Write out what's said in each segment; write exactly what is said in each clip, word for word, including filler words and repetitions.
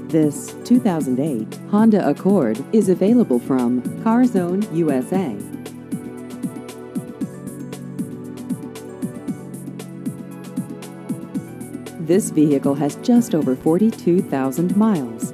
This two thousand eight Honda Accord is available from CarZone U S A. This vehicle has just over forty-two thousand miles.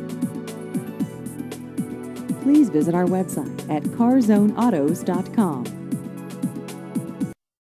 Please visit our website at car zone autos dot com.